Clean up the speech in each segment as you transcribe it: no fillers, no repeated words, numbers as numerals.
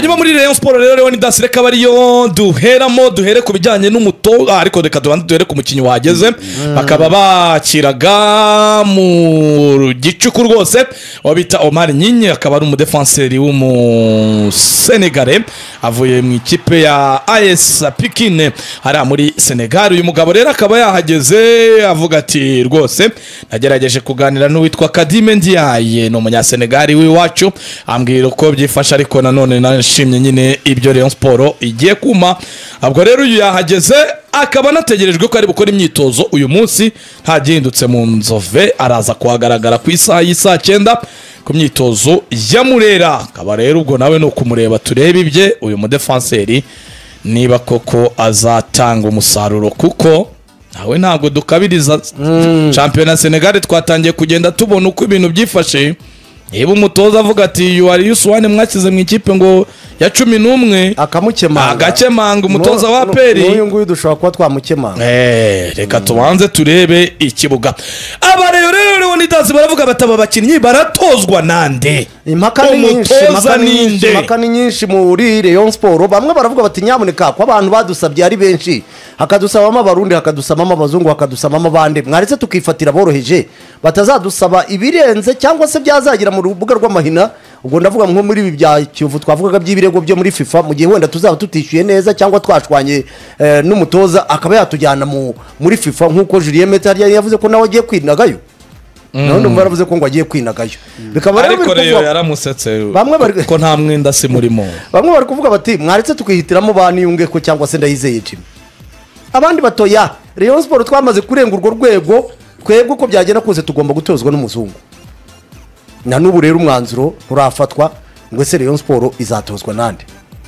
Nyuma muri Rayon Sport rero Leonidas reka bariyo duhere ku bijyanye n'umuto ariko reka duhere ku mukinyi wageze bakaba bakiraga mu gicuku rwose wabita Omar Nyinyi akaba ari umudefenseri w'umu Senegalais avuye mu ikipe ya AS Pikine hari muri Senegal. Uyu mugabo rero akaba yahageze avuga ati rwose nagerageje kuganira n'uwitwa Kadime Ndiaye no munya Senegal w'iwacu ambwira ko byifasha ariko nanone nashimye nyine ibyo Rayon Sport igiye kuma. Abwo rero uyu yahageze akaba nategerejwe ko ari gukora imyitozo uyu munsi nta gihindutse mu Nzove araza kuhagaragara ku isaha y'isa 9 ku myitozo ya Murera. Akaba rero ubwo nawe no kumureba turebe ibye uyu mudefenseri niba koko azatanga umusaruro kuko nawe ntabwo dukabiriza championnat Senegal twatangiye kugenda tubona uko ibintu byifashe. Eba umutoza avuga ati yuari Yuswane mwakize mu ikipe ngo ya 11 agakemanga umutoza wa Peri uyu nguyu dushobora kuba twamukemanga. Reka tubanze turebe ikibuga. Aba rero Leonidas baravuga bataba bakinnyi baratozwa nande impaka ni nyinshi muri Rayon Sport. Bamwe baravuga bati nyamuneka ko abantu badusabye ari benshi hakadusabamo abarundi hakadusabamo abazungu hakadusabamo abande mwaretse tukifatira boroheje batazadusaba ibirenze cyangwa se byazagira mu rubuga rw'amahina. Ubwo ndavuga nko muri ibi bya Kiyovu twavugaga by'ibirego byo muri FIFA mu gihe wenda tuzaba tutishyuye neza cyangwa twashwanye n'umutoza akaba yatujyana muri FIFA nkuko Julien Metar yavuze ko nawe agiye kwinagayo. None baravuze ko ngo agiye kwinagayo bikaba ariko rero yaramusetse ko nta mwenda se murimo. Bamwe bari kuvuga bati mwaretse tukihitiramo baniyunge ko cyangwa se Ndayizeye Jimmy abandi batoya Rayon Sport twamaze kurenga urwo rwego twebwe ko byagenda kose tugomba gutozwa n'umuzungu. Na n'ubu rero umwanzuro nturafatwa ngo se Rayon Sport izatozwa nande.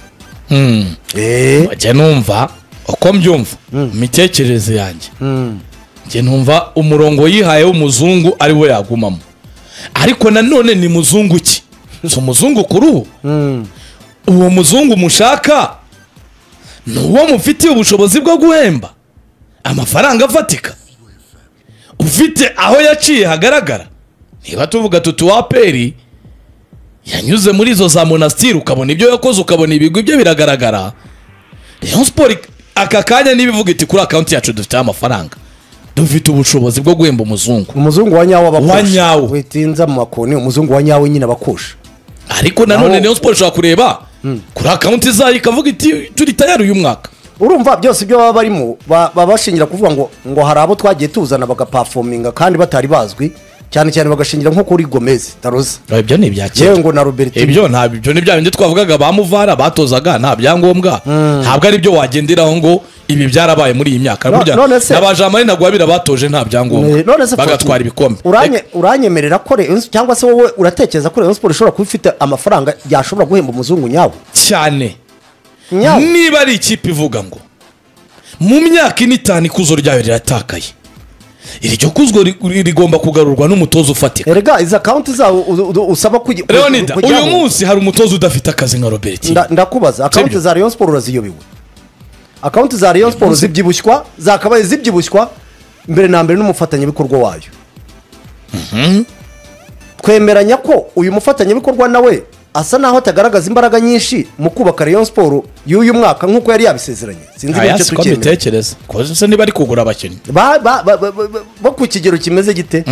Waje numva uko mbyumva mitekereze yanjye nge numva umurongo yihaye w'umuzungu ari we yagumamo ariko nanone ni muzungu ki so muzungu kuri uwo muzungu mushaka nuwo mufitiye ubushobozi bwo guhemba amafaranga afatika ufite aho yaciye hagaragara. Niba tuvuga tutu wa Peri yanyuze muri izo za monastiri ukabona ibyo yakoze ukabona ibigwi byo biragaragara. Rayon Sport aka kanya nibivuga iti kuri account yacu dufite amafaranga dufite ubushobozi bwo guhemba umuzungu wa nyawo abakosha witinza mu makoni umuzungu wa nyawo nyine abakosha. Ariko nanone Rayon Sport shaka kureba kuri account zayo ikavuga iti turi tayari uyu mwaka. Urumva byose byo baba barimo babashingira kuvuga ngo hari abo twagiye tuzana bagaperforminga kandi batari bazwi cyane bagashingira nko kuri Gomez Taroza. Ibyo ni ibyakera yewe ngo na Robert ibyo ntabyo ni bya bindi twavugaga bamuvara batozaga nta byangombwa ntabwo ari byo wagenderaho ngo ibi byarabaye muri iyi myaka burya n'abajamari nagwabira batoje nta byangombwa bagatwara ibikombe. Uranyemerera ko cyangwa se wowe uratekereza ko Rayon Sport ishobora kuba ifite amafaranga yashobora guhemba umuzungu nyawo cyane niba ari ikipe ivuga ngo mu myaka 5 ikuzo ryayo riratakaye iryo kuzgo rigomba kugarurwa n'umutozo ufatira. Erega iza account zawo usaba Leonidas uyu munsi hari umutozo udafite akazi nka Robert. Ndakubaza account za Rayon Sport uraziyobewe. Account za Rayon Sport zibyibushywa zakabaye zibyibushywa mbere na mbere n'umufatanya bikorwa wayo. Twemeranya ko uyu mufatanya bikorwa nawe asa naho atagaragaza imbaraga nyinshi mu kubaka Rayon Sport y'uyu mwaka nkuko yari yabisezeranye. Sinzi icyo tukemera ko se niba ari kugura abakinnyi bo ku kigero kimeze gite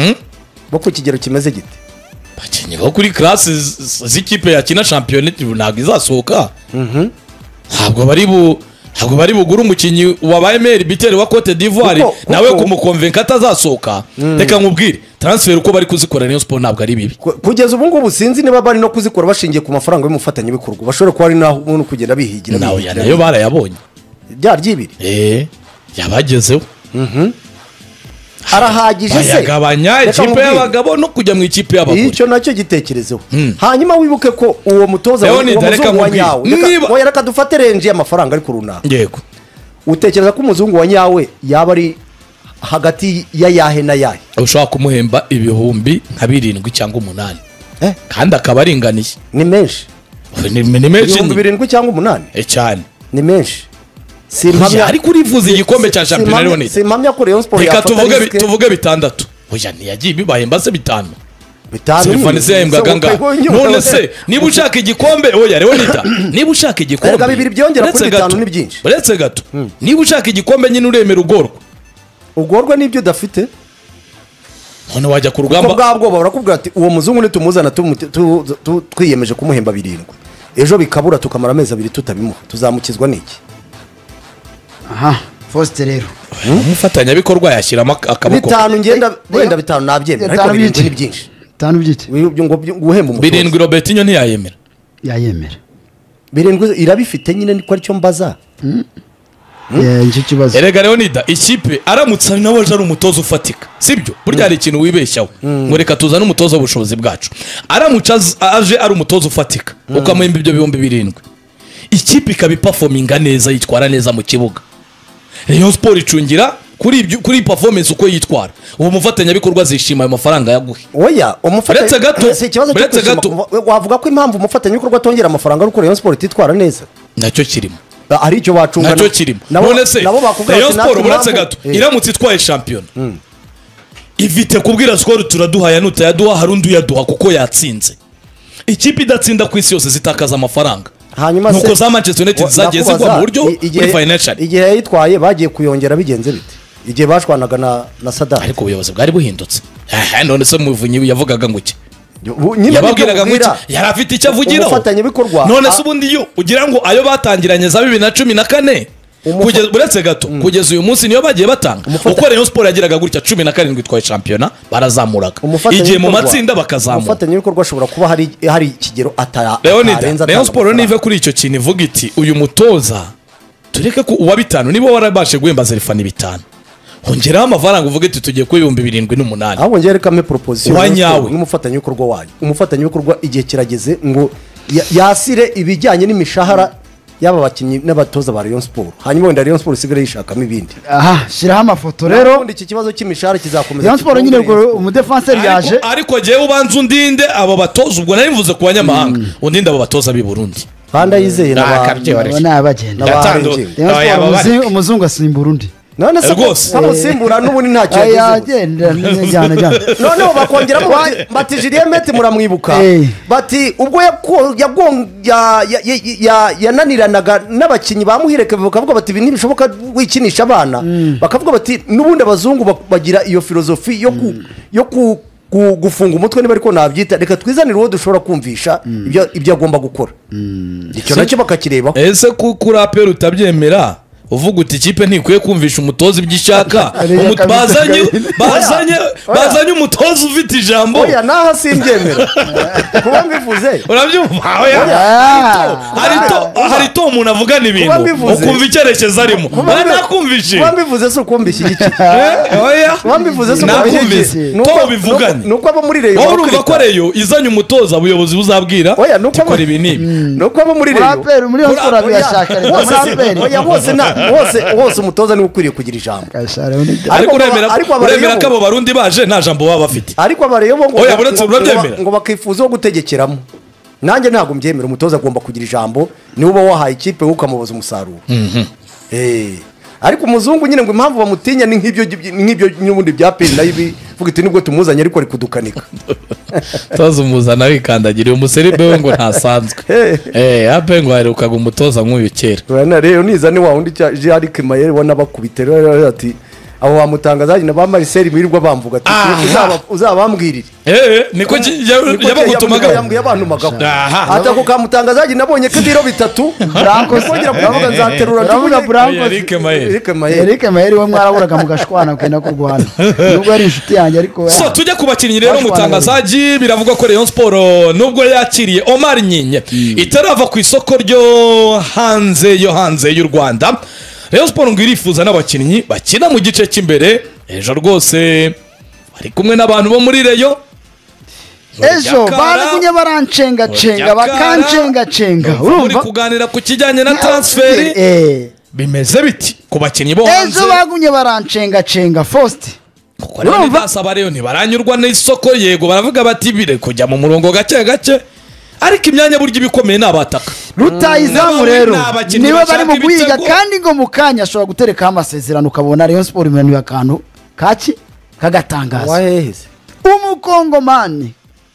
bakinnyi bo kuri classe z'ikipe yakina championnat ntabwo izasohoka. Ntabwo bari bugura umukinnyi wabaye maire biteri wa Cote d'Ivoire nawe kumukonvenka atazasohoka. Reka nkubwire transfer uko bari kuzikora Rayon Sport ntabwo ari bibi kugeza ubu ngubu sinzi niba bari no kuzikora bashingiye ku mafaranga y'umufatanya bikorwa bashobora kuba ari naho umuntu kugenda bihigira nayo barayabonye byari yabagezeho. Arahagije se yagabanya ikipe y'abagabo no kujya mu ikipe y'abagore icyo nacyo gitekerezeho. Hanyuma wibuke ko uwo mutoza w'umuzungu wa nyawe reka dufate range y'amafaranga ari kurunaka. Yego utekereza ko umuzungu wa nyawe yaba ari hagati ya yahe na yahe ushaka kumuhemba ibihumbi nka 7 cyangwa 8 kandi akaba aringaniye ni menshi ni menshi 7 cyangwa 8 cyane ni menshi. Simpamya ariko urivuza igikombe cya championnat Leonidas. Simpamya ko Rayon Sport yafata tuvuge 6 oya ntiyagiye bibahemba se 5 Sylvain se yahembwaga ngaha none se niba ushaka igikombe oya Leonida niba ushaka igikombe erega bibiri byongera kuri 5 ni byinshi uretse gato niba ushaka igikombe nyine uremera ugorwa n'ibyo udafite none wajya ku rugamba bwa bwoba barakubwira ati uwo muzungu nitumuzana twiyemeje kumuhemba 7 ejo bikabura tukamara amezi 2 tutabimuha tuzamukizwa n'iki aha Faustin rero umufatanyabikorwa yashyiramo akaboko 5 ngenda wenda 5 nabyemera ariko 7 ni byinshi 5 byite ngo guhemba umutoza 7 Robertinho ntiyayemera 7 irabifite nyine niko aricyo mbaza nicyo kibazo erega Leonida ikipe aramutse nawe aje ari umutoza ufatika sibyo burya hari ikintu wibeshyaho ngo reka tuzane umutoza w'ubushobozi bwacu aramutse aje ari umutoza ufatika ukamuhemba ibyo 7,000 ikipe ikabiperforminga neza yitwara neza mu kibuga Rayon Sport icungira kuri performance uko yitwara uwo mufatanyabikorwa azishima ayo mafaranga yaguhe oya uretse gato si ikibazo cyo wavuga ko impamvu umufatanyabikorwa atongera amafaranga ari uko Rayon Sport ititwara neza nacyo kirimo ari icyo bacungana nacyo kirimo none se Rayon Sport uretse gato iramutse itwaye champion ivite kubwira Skol turaduhaya nutayaduha hari undi uyaduha kuko yatsinze ikipe idatsinda ku isi yose zitakaza amafaranga hanyuma nuko za Manchester United zagiye zigwa mu buryo kuri financial igihe yayitwaye bagiye kuyongera bigenze bite igihe bashwanaga na Sadat ariko ubuyobozi bwari buhindutse none se muvunyi yavugaga ngo iki nyine yababwiraga ngo iki yari afite icyo avugiraho umufatanyabikorwa none se ubundi yo ugira ngo ayo batangiranye za 2014 kugeza uretse gato kugeza uyu munsi niyo bagiye batanga uko Rayon Sport yagiraga gutya 17 itwaye championa barazamuraga igihe mu matsinda bakazamura umufatanyabikorwa ashobora kuba hari ikigero atarenza Rayon Sport nive kuri icyo kintu ivuga iti uyu mutoza tureke ko uwa 5 nibo warabashe guhemba Zerifani 5 hongeraho amafaranga uvuge ati tugiye ku 7,008 ahubwo ngere kame proposition n'umufatanyabikorwa wanyu umufatanyabikorwa igihe kirageze ngo yasire ibijyanye n'imishahara yaba bakinyi n'abatoza ba Rayon Sport hanyuma wenda Rayon Sport isigare yishakamo ibindi aha shiraho amafoto rero iki kibazo cy'imishahara kizakomeza Rayon Sport nyine ubwo umudefenseur yaje ariko giye ubanza undinde abo batoza ubwo nari mvuze ku banyamahanga undinde abo batoza b'i Burundi kandi ayizeye n'abagenda umuzungu asimbura undi none se bamusimbura n'ubundi ntacyo yagize noneho bakongeramo bati Julien Mete muramwibuka bati ubwo yananiranaga n'abakinnyi bamuhireke bakavuga bati ibi ntibishoboka wikinisha abana bakavuga bati n'ubundi abazungu bagira iyo filozofi yo gufunga umutwe niba ariko nabyita reka twizanire uwo dushobora kumvisha ibyo agomba gukora icyo nacyo bakakirebaho ese kuri APR utabyemera uvuga uti ikipe ntikwiye kumvisha umutoza ibyo ishaka bazanye umutoza ufite ijambo oya naho simbyemera kuba mbivuze urabyumva hari to umuntu avugana ibintu ukumva icyerekezo arimo nakumvishe kuba mbivuze si ukumvisha iki oya kuba mbivuze si nakumvishe to bivugane nuko abo muri Rayon wowe urumva ko Rayon izanye umutoza ubuyobozi buzabwira gukora ibi n'ibi nuko abo muri Rayon muri Sport yashaka oya bose umutoza ni ukwiriye kugira ijambo ariko uremera ko abo barundi baje nta jambo baba bafite ariko abareyo ngo bakifuza gutegekeramo nanjye ntabwo mbyemera umutoza agomba kugira ijambo niba uba wahaye ikipe ukamubaza umusaruro ariko umuzungu nyine ngo impamvu bamutinya ni nk'ibyo n'ubundi bya peni nayo bivuga iti nibwo tumuzanye ariko ari kudukanika toza umuzana wikandagiriye umuseribe we ngo ntasanzwe ape ngo haherukaga umutoza nk'uyu kera urabona rero nizane wa wundi Jean-Luc Mayere ubona bakubite rero ati abo bamutangaza nyine ba Marcel birirwa bamvuga ati uzabambwirire niko yabagutumaga yambwiye abantu magaho atako kamutangaza nyine nabonye ko ibiro 3 Branco kongera kuvuga nzaterura ndavuga Branco Eric Mayere we mwaraburaga mugashwana kwenda kurwana nubwo ari inshuti yanjye ariko so tujya kubakinnyi rero mutangazaji biravuga ko Rayon Sport nubwo yakiriye Omar Nyinye itarava ku isoko ryo hanze y'u Rwanda Rayon Sport ngo irifuza n'abakinnyi bakina mu gice cy'imbere ejo rwose bari kumwe n'abantu bo muri Rayon ejo baragunye barancenga bakancenga urumva kuganira ku kijyanye na transferi bimeze biti ku bakinnyi bo hanze ejo bagunye barancenga Faustin kuko rero ndasaba Rayon ntibaranyurwa n'isoko yego baravuga bati bire kujya mu murongo gake ariko imyanya buryo ibikomeye n'abataka rutayizamu rero niba bari mu guhiga kandi ngo mukanya ashobora gutereka amasezerano ukabona Rayon Sport imanuye akantu kagatangaza waheheze umukongomani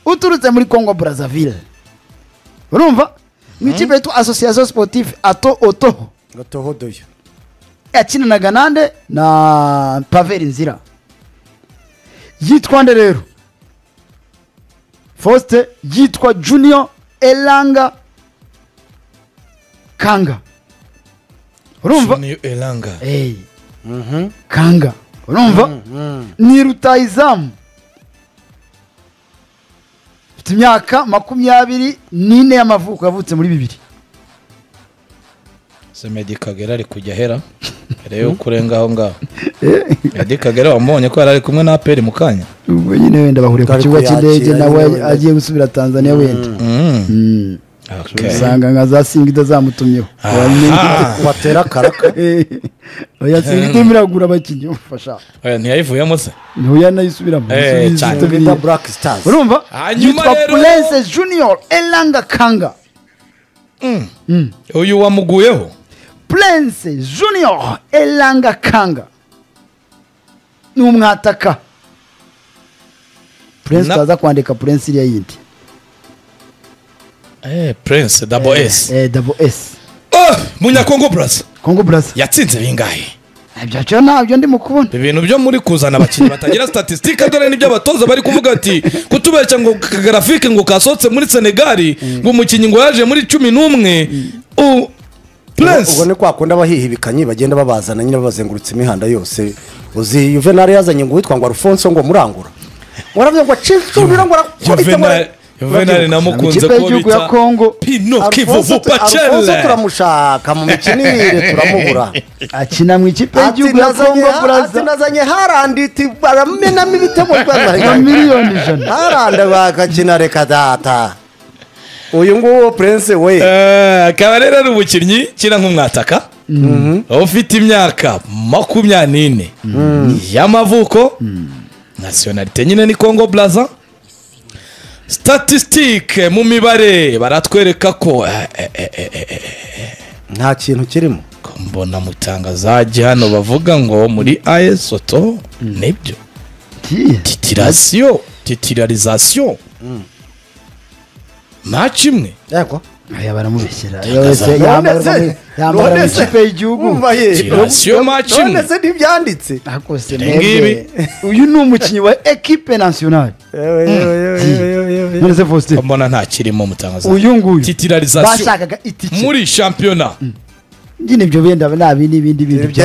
uturutse muri Congo Brazzaville urumva mu ikipe yitwa Association Sportive Otoho Otohodoyo yakinanaga nande na Pavel Nzira yitwa nde rero Faustin yitwa Junior Elanga Kanga urumva Junior Elanga Kanga urumva ni rutayizamu ufite imyaka 24 y'amavuko yavutse muri 2000 Semedi Kagera ari kujya hera rero kurenga aho ngaho Meddy Kagera wamubonye ko ari kumwe na APR mu kanya ubwo nyine wenda bahuriye ku kibuga cy'indege nawe agiye gusubira Tanzania wenda usanga nka za Singida zamutumyeho watera karaka oya Singida miragura abakinnyi ufasha oya ntiyayivuyemo se ntuyanayisubiramo Singida Black Stars urumva hanyuma rero Prince Junior Elanga Kanga uyu wamuguyeho Prince Junior Elanga Kanga ni umwataka Prince taza kwandika Prince iriya yindi Prince double S double S Munyakongo Brazza Congo Brazza yatsinze bingahe ibyo ntabyo ndi mu kubona ibintu byo muri kuzana abakinnyi batagira statistique dore nibyo abatoza bari kuvuga ati kutubeshya ngo graphique ngo kasotse muri Senegal ngo umukinnyi ngo yaje muri 11 Prince ubwo ni kwa kundi abahihibikanyi bagenda babazana nyine babazengurutse imihanda yose uzi Juvenal yazanye ngo witwa ngo Alfonso ngo murangura waravuze ngo cicubira ngo Juvenal namukunze ko bita Pino Kivuvu Pachelle Alfonso turamushaka mu mikinire turamubura akina mu ikipe y'igihugu ya Congo Brazza nazanye haranditi baramenamo ibitego rwanda miliyoni 100 haranda bakakina reka data uyu nguwo Prince we akaba rero ari umukinnyi kira nk'umwataka ufite imyaka 24 y'amavuko nationalité nyine ni Congo Brazza statistique mu mibare baratwereka ko nta kintu kirimo mbona mutangazaji hano bavuga ngo muri AS Oto nibyo titularisation match imwe yego aya baramubeshyira yose yambara mu ikipe y'igihugu titularisation match imwe none se ntibyanditse akose ngibi uyu ni umukinnyi wa equipe nationale none se Faustin mbona nta kirimo mutangazaji uyu nguyu titularisation bashakaga itike muri championnat ngine ibyo benda nabi n'ibindi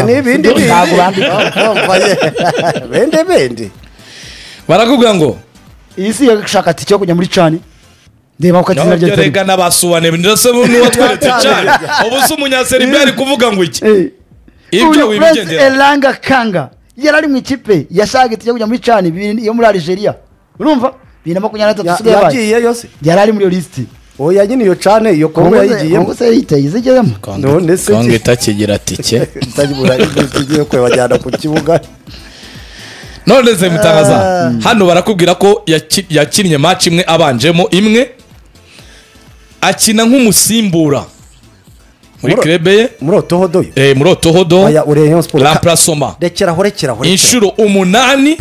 bende barakubwira ngo iyi si yashaka tike yo kujya muri cani ndeba uko atsinda rya rega nabasuwane ndetse n'uwo twaretse cyane ubu se umunyaserbia ari kuvuga ngo iki ibyo wibigendera Elanga Kanga yarari mu ikipe yashaka itike kujya muri cani yo muri Algeria urumva 2023 yagiye yose yarari muri list oya nyine iyo cane iyo Kongo yayigiyemo ngo se yitayizegemo none se Kongo itakigira tike itagibura igiye ko bajyana ku kibuga none se mutangaza hano barakubwira ko yakinnye match imwe abanjemo imwe akina nk'umusimbura muri club ye muri Otohodo muri Otohodo aya Rayon Sport remplacement rekera inshuro 8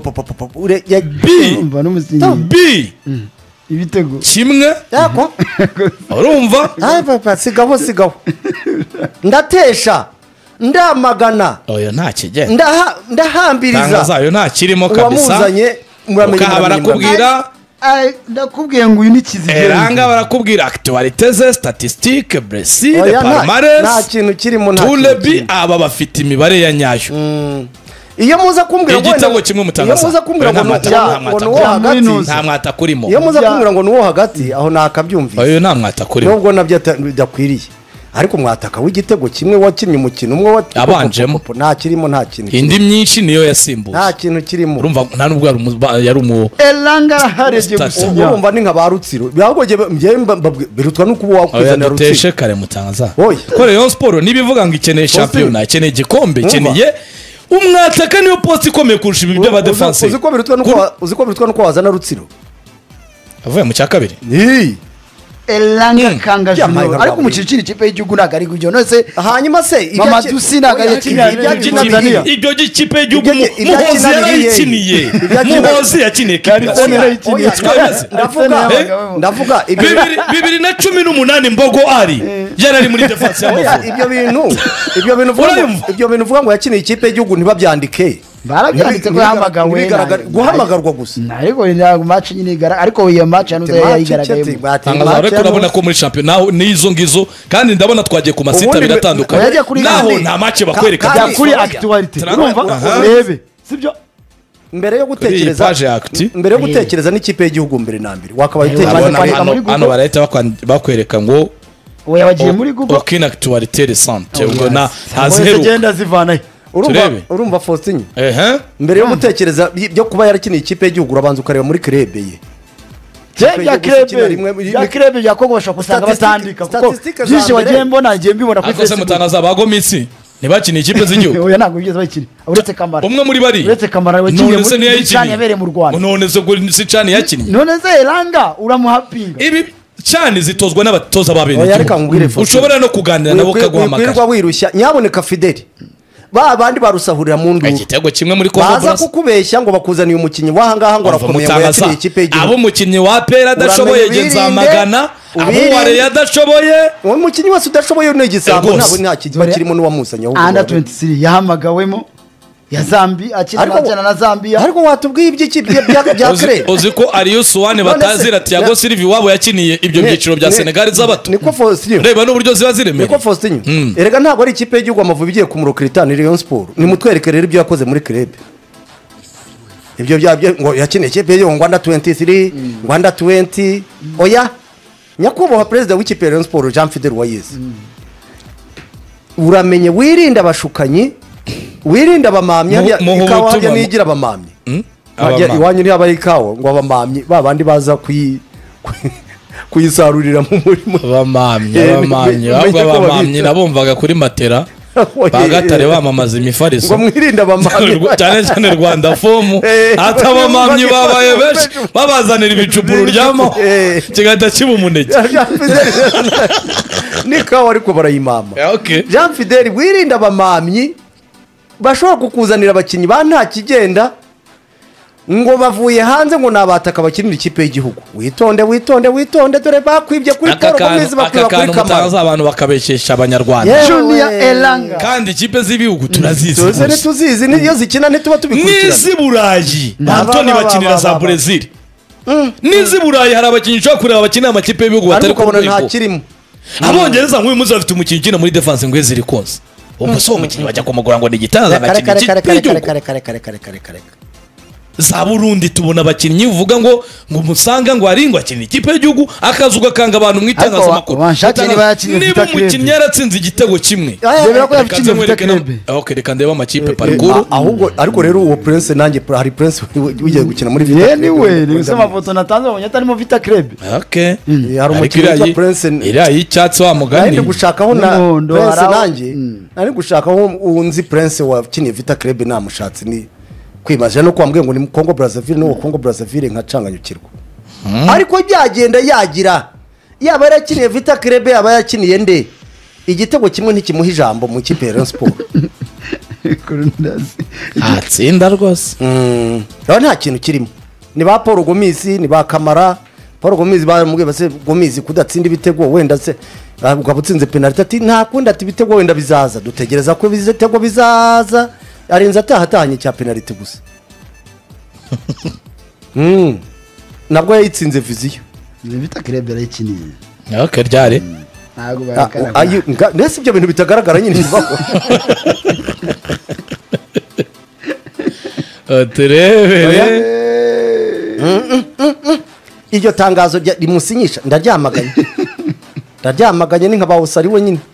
B ibitego kimwe yako urumva papa sigaho ndatesha ndamagana oya nta kigenda ndahambiriza tangazayo nta kirimo kabisa wamuzanye muramenye barakubwira ndakubwiye ngo uyu ni kizigera eranga barakubwira actualité ze statistique Brésil palmarès nta kintu kirimo nta tulebi aba bafite imibare ya nyayo iyo muza kumbwira ngo igitego kimwe mutangaza iyo muza kumbwira ngo nuwo hagati nta mwata kurimo iyo muza kumbwira ngo nuwo hagati aho nakabyumvise oyo nta mwata kurimo nubwo nabyo bidakwiriye ariko mwataka w'igitego kimwe wakinnye umukino umwe abanjemo nta kirimo nta kintu indi myinshi niyo yasimbuye nta kintu kirimo urumva nta nubwo yari umu Elanga hareje gusinya urumva ni nka barutsiro byagoje birutwa no kuba wakwizana rutsiro duteshe kare mutangaza ko Rayon Sport nibivuga ngo ikeneye championnat ikeneye igikombe ikeneye umwataka niyo post ikomeye kurusha ibi by'aba defense uziko birutwa no ko wazana rutsiro avuye mu cya kabiri Elanga Kanga Yeah, Junior Michael ariko Gabriel. umuciciri ikipe y'igihugu ntabwo ari kujya nose hanyuma se Mamadou Sy ntabwo yakiniye Tanzania. ibyo gikipe y'igihugu Ibyo Muhozi yakinaga yarayikiniye Ibyo Muhozi yakiniye Kalifone yarayikiniye. ndavuga 2018 Mbogo ari yarari muri defense y'Amavubi. ibyo bintu uvuga ngo yakiniye ikipe y'igihugu ntibabyandike barabyanditse ko yahamagawe guhamagarwa gusa ariko ntabwo match nyine igara ariko iyo match yanuze yayigaragayemo tangaza ariko urabona ko muri champion n'izo ngizo kandi ndabona twagiye ku masita biratandukanye naho nta match bakwereka ya kuri actuality urumva urebe sibyo mbere yo gutekereza n'ikipe y'igihugu mbere na mbere wakabaye hano barahita bakwereka ngo oya bagiye muri Google aucune actualité récente ubwo ntaziheruka zigenda zivanayo urumva Faustin mbere yo gutekereza byo kuba yarakiniye ikipe y'igihugu urabanza ukareba muri club ye ya club yakogosha kusanga batandika kuko byinshi wagiye mbona ngiye mbibona kuri Facebook mutangaza bagomisi ntibakiniye ikipe z'igihugu oya ntabwo bigeze bakini uretse Kamara umwe muri bari uretse Kamara wakiniye muri cyane yabereye mu Rwanda none se si cyane yakinnye none se Elanga uramuhapinga ibi cyane zitozwa n'abatoza babene ushobora no kuganira nabo kaguhamagara wirirwa wirushya nyaboneka Fideli bandi barusahurira mu ndu igitego kimwe muri Congo baza kukubeshya ngo bakuzaniye umukinnyi wahangaha ngo arakomeye ngo yakiniye ikipe y'igihugu abo umukinnyi wa pera adashoboye genza magana abo ware adashoboye uwo mukinnyi wese udashoboye ni igisambo ntabwo nta kiba kirimo n'uwamusanyaho under 23 yahamagawemo ya Zambia akina na Zambia ariko watubwiye iby'ikipe bya kre uzi ko Arius Wane batazira Thiago Silva wabo yakiniye ibyo byiciro bya Senegal z'abato niko Faustin reba n'uburyo ziba ziremeye niko Faustin erega ntabwo ari ikipe y'igihugu Amavubi igiye kumurokirita ni Rayon Sport ni mutwereke rero ibyo yakoze muri club ibyo byabyo ngo yakiniye ikipe y'igihugu Rwanda 23 Rwanda 20 oya nyakubahwa perezida w'ikipe Rayon Sport Jean Fidel Wayeze uramenye wirinda abashukanyi wirinda abamamya ikawa hajya nigira abamamyi iwanyu ni abaye ikawa ngo abamamyi babandi baza kuyisarurira mu murimo abamamyi nabumvaga kuri matera bagatare bamamaza imifariso ngo mwirinda abamamyi cyane cyane Rwanda fomu atabamamyi babaye benshi babazanira ibicupuro ryamo kigahita kiba umuneke nikawa ariko barayimama Jean Fidel wirinda abamamyi bashobora kukuzanira abakinnyi ba nta kigenda ngo bavuye hanze ngo nabataka bakinira ikipe y'igihugu witonde dore bakwibye kuri Paul Gomez bakwiba kuri Kamara abantu bakabeshesha abanyarwanda Junior Elanga kandi ikipe z'ibihugu turazizi tuzizi niyo zikina ntituba tubikurikirana n'izi Burayi Antony bakinira za Brazil n'izi Burayi hari abakinnyi cyo kureba bakinira amakipe y'ibihugu batari kubona nta kirimo abongereza ngo uyu munsi bafite umukinnyi ukina muri defense ngo ziri konse ubwo so umukinnyi bajya kumugura ngo ni gitangaza za Burundi tubona abakinnyi uvuga ngo musanga ngo ari ngo akina ikipe y'igihugu akazu gakanga abantu mu itangazamakuru niba umukinnyi yaratsinze igitego kimwe reka ndeba amakipe parikuru ahubwo ariko rero uwo Prince nanjye hari Prince wigiye gukina muri Vita anyway ni amafoto natanze abonye atarimo Vita Club hari umukinnyi wa Prince iriya y'icyatsi wa mugani ari gushakaho na Prince nanjye ari gushakaho unzi Prince wakiniye Vita Club namushatse ni kwibaza no kwambwe ngo ni Congo Brazzaville no Congo Brazzaville nkacanganyukirwa ariko byagenda yagira yaba yarakiniye Vita Club yaba yakiniye nde igitego kimwe ntikimuha ijambo mu kipe ya Rayon Sport atsinda rwose nta kintu kirimo ni ba Paul Gomez ni ba Kamara Paul Gomez baramubwiye base Gomez kudatsinda ibitego wenda se ugabutsinze penalty ati nta kundi ati ibitego wenda bizaza dutegereza ko bizitego bizaza arenza atahatanye cya penalty gusa nabwo yayitsinze viziyo Vita Club yarayikiniye ryari ntabwo barakara nese ibyo bintu bitagaragara nyine bibaho turebere iryo tangazo rimusinyisha ndaryamaganye ni nka bawusari we nyine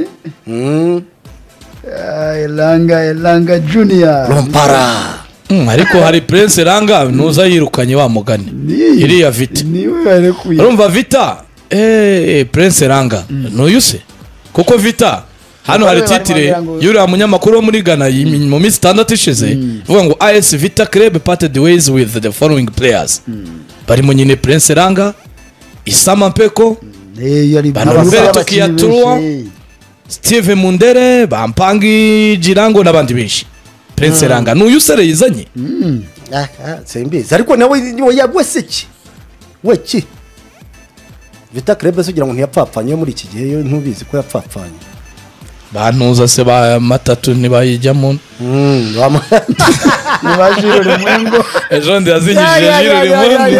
Elanga Junior Rompara ariko hari Prince Elanga nuza yirukanye wa mugani iriya Vita niwe yarekuye urumva Vita Prince Elanga nuyuse kuko Vita hano hari titire yuriya munyamakuru wo muri Ghana mu minsi 6 ishize ivuga ngo AS Vita Club parted ways with the following players barimo nyine Prince Elanga Isama Mpeko Roberto Kiyatua, Steve Mundere, Bampangi Jirango n'abandi benshi. Prince Ranga n'uyu sere yizanye. Simbizi ariko nawe we ki Vita Club sugira ngo ntiyapfapfanye muri iki gihe yo ntubizi ko yapfapfanye. Bantuza se ba matatu nibayijyamo. Nibajirure mwengo. Ejo ndi azinyije jirure mwengo.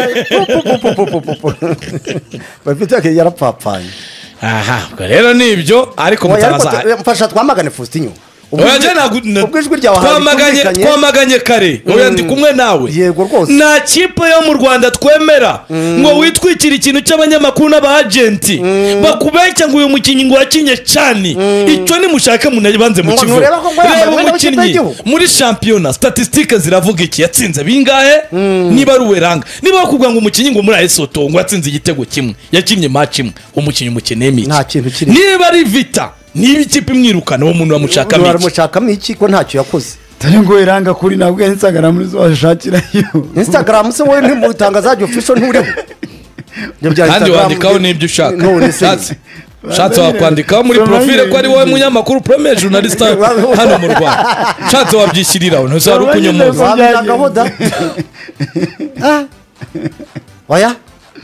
Bafite ke yarapfapfanye. Aha, rero nibyo ariko mutaza. Mfasha twamagane Faustinho. Oya ubwijwi ryawe twamaganye kare. Oya ndi kumwe nawe. Yego rwose. Na kipe yo mu Rwanda twemera ngo witwikira ikintu cy'abanyamakuru n'abagenti bakubeshya ngo uyu mukinyi ngo yakinye cyane. Icyo ni mushaka munabanze mu kivu. Reba umukinyi muri championnat statistiques ziravuga iki yatsinze bingahe niba ari Uweranga. Niba bakubwira ngo umukinyi ngo muri Lesotho ngo yatsinze igitego kimwe yakinye match imwe umukinyi umukeneye iki. Nta kintu kiri. Niba ari Vita niba ikipe imwirukana uwo muntu bamushaka miki baramushaka miki ko ntacyo yakoze tari ngo Iranga kuri nabwo Instagram muri zo washakirayo Instagram se wowe ntimutangazaje official nturiho kandi wandikaho n'ibyo ushaka shatse wakwandikaho muri profile ko ari wowe munyamakuru premier journalist hano mu Rwanda shatse wabyishyiriraho ntuzari ukunyomoza wabiragahoda oya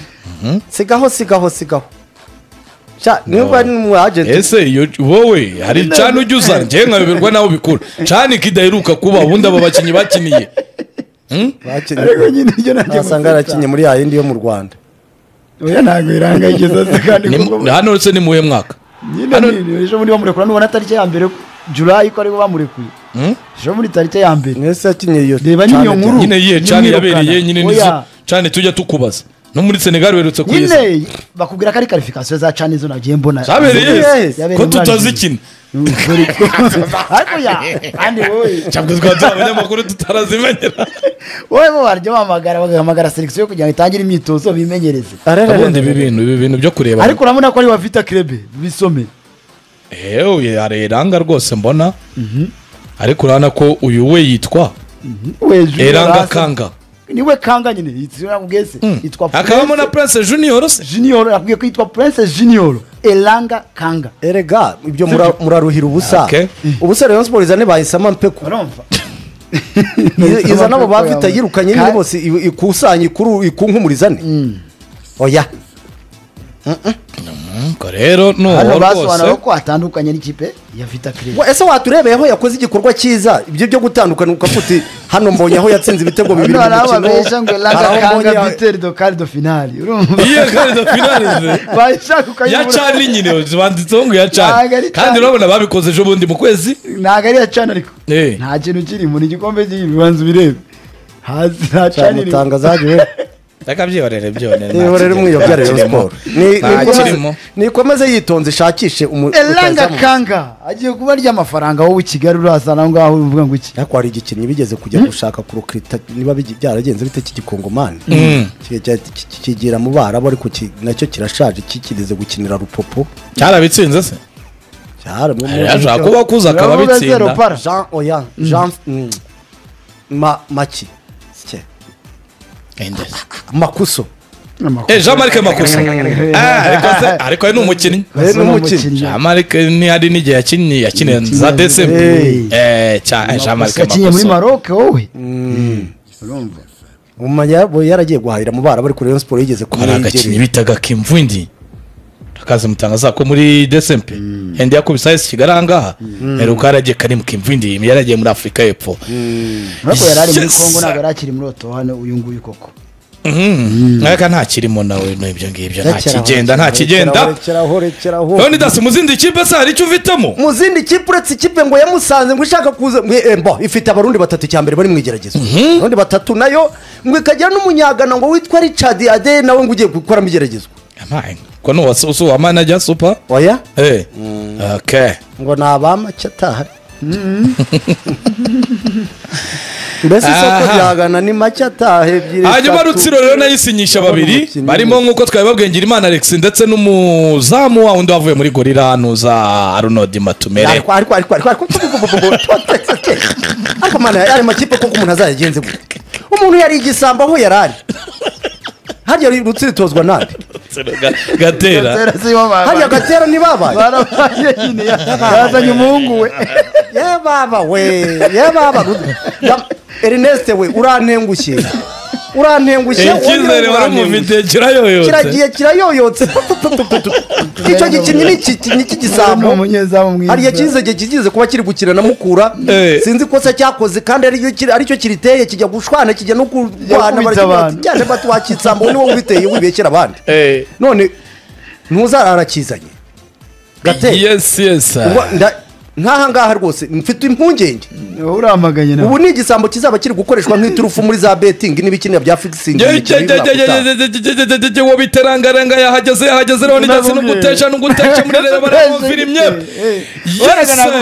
sigaho niba ni mu agent ese wowe hari cyane ujyuza ngiye nkabiberwa nawe bikura cyane kidaheruka kuba ubundi abo bakinyi bakiniye ariko nyine ibyo nasanga yarakinye muri ya yindi yo mu Rwanda oya ntago Iranga igeze kandi hano se ni muhe mwaka hano ejo muri bamurekura nubona tariki ya mbere July ko ari bo bamurekuye ejo muri tariki ya mbere nese yakinye iyo reba niyo nkuru nyine yihe cyane yabereye nyine nizo cyane tujya tukubaza no muri Senegal berutse kuyeza nyine bakubwira ko ari qualification za cyane izo nagiye mbona zabereye ko tutazikina ariko kandi wowe cyabwe twatsa abanyamakuru tutarazimenyera wowe bo baryo bahamagara selection kugira ngo itangire imyitozo bimenyereze ubundi ibi bintu byo kureba ariko urabona ko ari wa Vita Club bisome uye areranga rwose mbona ariko urana ko uyu we yitwa Eranga Kanga niwe Kanga nyine yitwa mugese yitwa akabamo na Prince Junior akwiye kwitwa Prince Junior Eranga Kanga erega ibyo muraruhira ubusa ubusa Rayon Sports izane bahisama mpeko urumva iza nabo bafita yirukanye ni bose ikusanye ikunkumulizane oya rero no basobanura ko atandukanye n'ikipe ya Vita Club ese waturebeyeho yakoze igikorwa cyiza ibyo byo gutandukana ukafuti hano mbonye aho yatsinze ibitego bibiri mu mukino Kanga Vitor do Cardo finale urumva iyo Cardo finale bayishaka ya cyane nyine banditseho ngo ya cyane kandi urabona babikoze ejo bundi mu kwezi ntago ari ya cyane ariko nta kintu kiri mu gikombe cy'ibibanza birebe haza cyane mutangazaje takabyiyorere byone niyorere mwiyobya Rayon Sports nikomeze yitonze ishakishe Eranga Kanga agiye kuba rya amafaranga wowe Kigali urazana ngaho uvuga ngo iki yako ari igikinyi bigeze kujya gushaka kurukrita niba byaragenze bite kigikongomani kigira mu barabo ariko nacyo kirashaje kikirize gukinira rupopo cyarabitsinze se yaje kuba kuza akababitsinda Jean Oya Jean Maki Makuso Jean-Marc Makuso ariko ari n'umukinnyi Jean-Marc ni hari n'igihe yakinye za DSM Jean-Marc Makuso yakinye muri Maroc wowe urumva umanya bo yaragiye guhahira mu bara bari kuri Rayon Sports yigeze kumwegera agakinyi bitaga Kimvundi akaza mutangaza ko muri DSM hende yakubisa isi kigaranga heruka yaragiye kari mu Kimvundi yaragiye muri Afrika y'Epfo ariko yarari muri Kongo ntabwo yarakiri muri Oto hano uyu nguyu koko mwaka nta kirimo nawe n'ibyo ngibyo nta kigenda none dasi muzindi kipe se hari icyo ufitemo muzindi kipe uretse ikipe ngo yamusanze ngo ishaka kuza ifite abarundi batatu cyambere bari mwigeragezo none batatu nayo ngo ikagira n'umunyagana ngo witwa Richard Ade nawe ngo ugiye gukora migeragezo ko no wasusu wa manager super oya okay ngo nabama cyataha mbese soko byagana ni make atahe ebyiri hanyuma Rutsiro rero nayisinyisha babiri barimo nkuko twababwengera Imana Alex ndetse n'umuzamu wa undi wavuye muri Gorilla nuza Arnold Matumere ariko mana yari makipe ko umuntu azayagenze gute umuntu yari igisamba aho yarari harya Rutsiro tozwa nande Gatera hariya Gatera ntibabaye barabaye nyine yazanye umuhungu we ye baba Ernest we urantengushye icyizere waramufite kirayoyotse kirayoyotse icyo gikinnyi ni cy'igisambo hariya kigize kuba kiri gukina na Mukura sinzi ko se cyakoze kandi aricyo kiriteye kijya gushwana kijya no kurwana cyane bati wakitsambo niwo ubiteye wibekera abandi none ntuzarara kizanye Gatera yes nkaha ngaha rwose mfite impungenge uramaganye nawe ubu ni igisambo kizaba kiri gukoreshwa nk'iturufu muri za betting n'ibikinira bya fixing wo biterangaranga yahageze rero ndetse no gutesha muri rero baramvirimye